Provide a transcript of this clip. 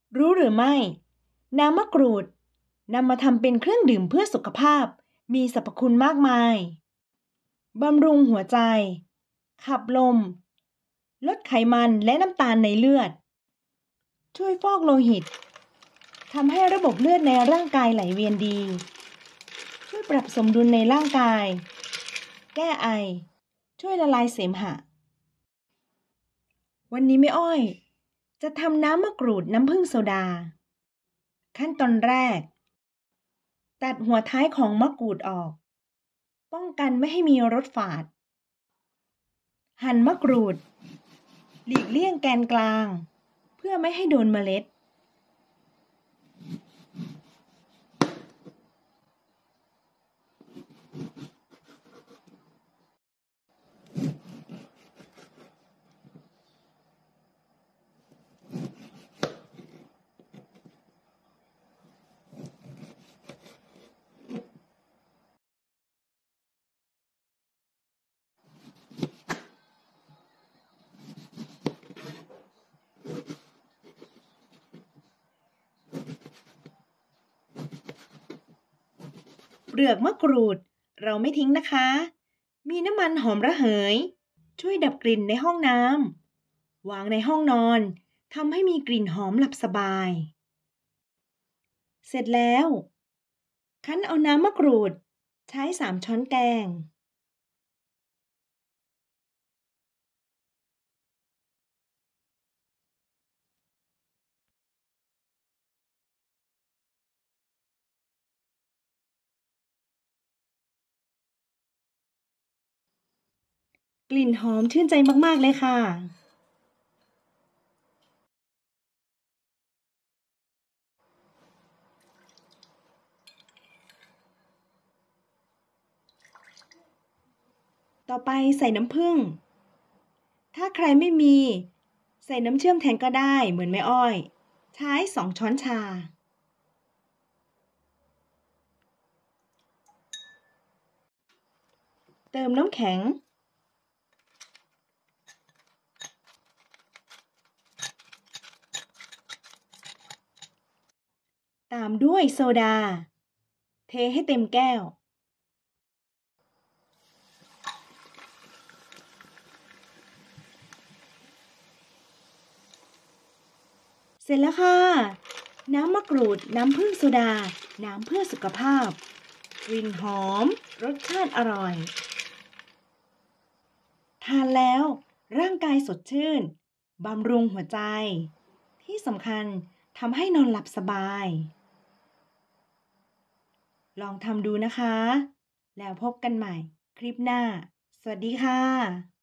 รู้หรือไม่น้ำมะกรูดนำมาทำเป็นเครื่องดื่มเพื่อสุขภาพมีสรรพคุณมากมายบำรุงหัวใจขับลมลดไขมันและน้ำตาลในเลือดช่วยฟอกโลหิตทำให้ระบบเลือดในร่างกายไหลเวียนดีช่วยปรับสมดุลในร่างกายแก้ไอช่วยละลายเสมหะวันนี้แม่อ้อยจะทำน้ำมะกรูดน้ำผึ้งโซดาขั้นตอนแรกตัดหัวท้ายของมะกรูดออกป้องกันไม่ให้มีรสฝาดหั่นมะกรูดหลีกเลี่ยงแกนกลางเพื่อไม่ให้โดนเมล็ดเปลือกมะกรูดเราไม่ทิ้งนะคะมีน้ำมันหอมระเหยช่วยดับกลิ่นในห้องน้ำวางในห้องนอนทำให้มีกลิ่นหอมหลับสบายเสร็จแล้วคั้นเอาน้ำมะกรูดใช้3 ช้อนแกงกลิ่นหอมชื่นใจมากๆเลยค่ะต่อไปใส่น้ำผึ้งถ้าใครไม่มีใส่น้ำเชื่อมแทนก็ได้เหมือนแม่อ้อยใช้2 ช้อนชาเติมน้ำแข็งตามด้วยโซดาเทให้เต็มแก้วเสร็จแล้วค่ะน้ำมะกรูดน้ำผึ้งโซดาน้ำเพื่อสุขภาพกลิ่นหอมรสชาติอร่อยทานแล้วร่างกายสดชื่นบำรุงหัวใจที่สำคัญทำให้นอนหลับสบายลองทำดูนะคะแล้วพบกันใหม่คลิปหน้าสวัสดีค่ะ